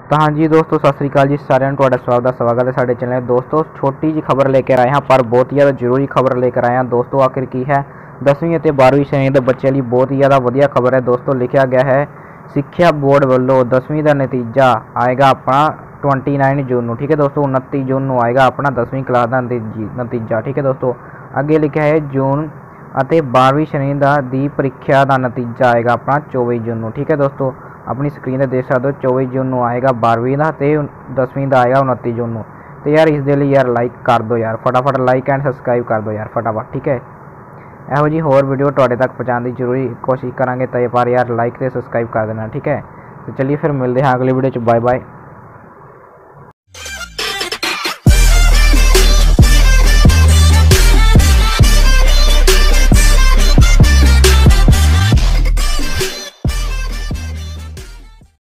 तो हाँ जी दोस्तों, सत श्री अकाल जी साਰਿਆਂ ਨੂੰ। ਤੁਹਾਡਾ स्वागत है साडे चैनल। दोस्तों छोटी जी खबर लेकर आए हैं, पर बहुत ही ज़्यादा जरूरी खबर लेकर आए हैं दोस्तों। आखिर की है 10वीं और 12वीं श्रेणी के बच्चों लिए बहुत ही ज़्यादा वधिया खबर है दोस्तों। लिखा गया है सिक्ख्या बोर्ड वालों 10वीं का नतीजा आएगा अपना 29 जून को। ठीक है दोस्तों, 29 जून को आएगा अपना 10वीं क्लास का नतीजा। ठीक है दोस्तों, अगे लिखा है जून और 12वीं श्रेणी की परीक्षा का नतीजा आएगा अपना 24 जून को। ठीक है दोस्तों, अपनी स्क्रीन पर देख सकते हो 24 जून को आएगा 12वीं का, तो 10वीं का आएगा 29 जून को। तो यार इस दे लिए यार लाइक कर दो यार, फटाफट लाइक एंड सबसक्राइब कर दो यार फटाफट। ठीक है, ਇਹੋ जी होर वीडियो ਤੁਹਾਡੇ तक पहुँचाने की जरूरी कोशिश करेंगे, तो पर यार लाइक तो सबसक्राइब कर देना। ठीक है, तो चलिए फिर मिलते हैं अगली वीडियो। Bye bye.